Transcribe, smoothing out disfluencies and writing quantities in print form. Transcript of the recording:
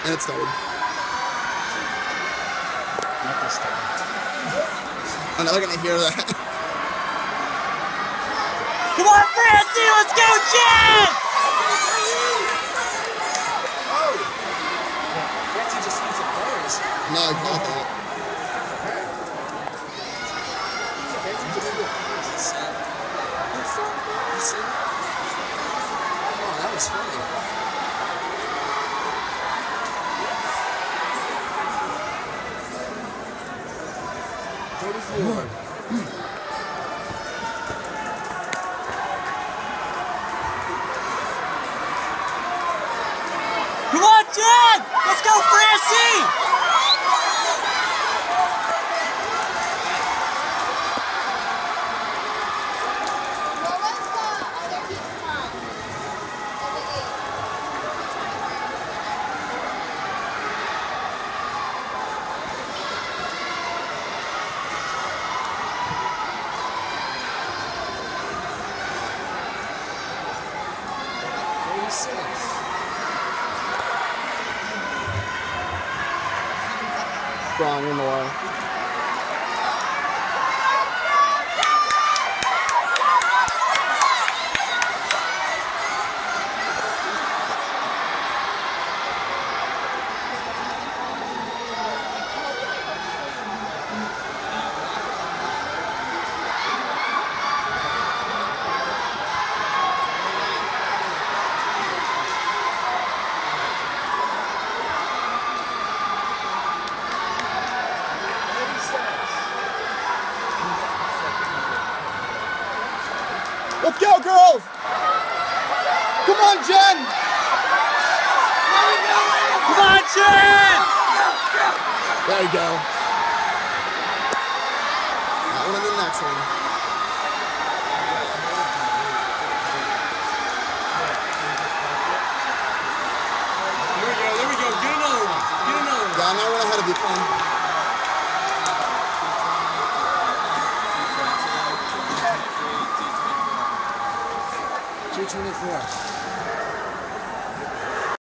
And it started. Not this time. I'm never gonna hear that. Come on, Francie, let's go, Jen! Oh! Francie just needs some players. No, I got that. Francie just needs some players. Oh, that was funny. Come on, Jen! Let's go, Francie! What was the other team's time? Braun, you're in the way. Let's go, girls! Come on, Jen! Come on, Jen! There you go. That one and the next one. There we go. Get another one. Yeah, now we're ahead of you, Con. 224.